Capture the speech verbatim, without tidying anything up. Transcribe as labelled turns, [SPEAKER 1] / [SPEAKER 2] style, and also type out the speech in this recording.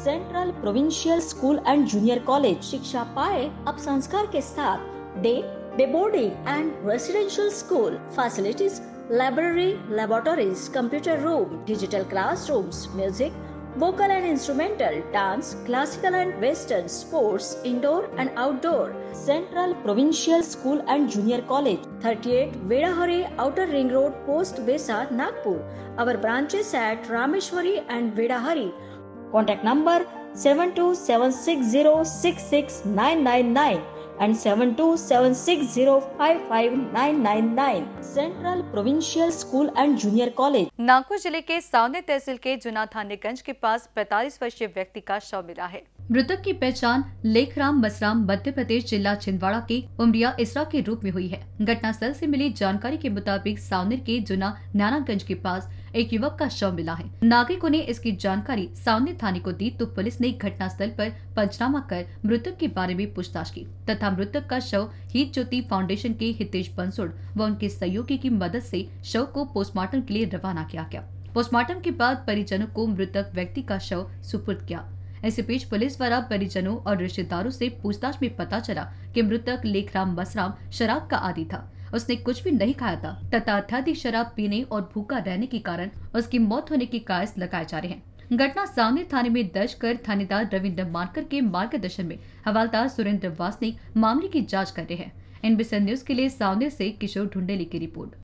[SPEAKER 1] Central provincial school and junior college. शिक्षा पाए अब संस्कार के साथ। Day day boarding and residential school facilities, library, laboratories, computer room, digital classrooms, music, vocal and instrumental, dance, classical and western, sports, indoor and outdoor. Central Provincial School and Junior College, thirty-eight Vedahari Outer Ring Road, Post Besa, Nagpur. Our branches at Rameshwari and Vedahari. Contact number seven two seven six zero six six nine nine nine and seven two seven six zero five five nine nine nine. Central Provincial School and Junior College.
[SPEAKER 2] Nagpur जिले के सावनी तहसील के जुना थानेगंज के पास पैंतालीस वर्षीय व्यक्ति का शव मिला है। मृतक की पहचान लेखराम मसराम मध्य प्रदेश जिला छिंदवाड़ा के उमरिया इसरा के रूप में हुई है। घटनास्थल से मिली जानकारी के मुताबिक सावनेर के जुना नानागंज के पास एक युवक का शव मिला है। नागरिकों ने इसकी जानकारी सावनेर थाने को दी तो पुलिस ने घटनास्थल पर पंचनामा कर मृतक के बारे में पूछताछ की तथा मृतक का शव हित ज्योति फाउंडेशन के हितेश बंसोड़ व उनके सहयोगी की मदद से शव को पोस्टमार्टम के लिए रवाना किया गया। पोस्टमार्टम के बाद परिजनों को मृतक व्यक्ति का शव सुपुर्द किया। इसी बीच पुलिस द्वारा परिजनों और रिश्तेदारों से पूछताछ में पता चला कि मृतक लेखराम मसराम शराब का आदी था। उसने कुछ भी नहीं खाया था तथा अत्यधिक शराब पीने और भूखा रहने के कारण उसकी मौत होने के कायस लगाए जा रहे हैं। घटना सावनेर थाने में दर्ज कर थानेदार रविंद्र मानकर के मार्गदर्शन में हवालदार सुरेंद्र वासनिक मामले की जाँच कर रहे हैं। एनबीसी न्यूज के लिए सावनेर से किशोर ढुंडेली की रिपोर्ट।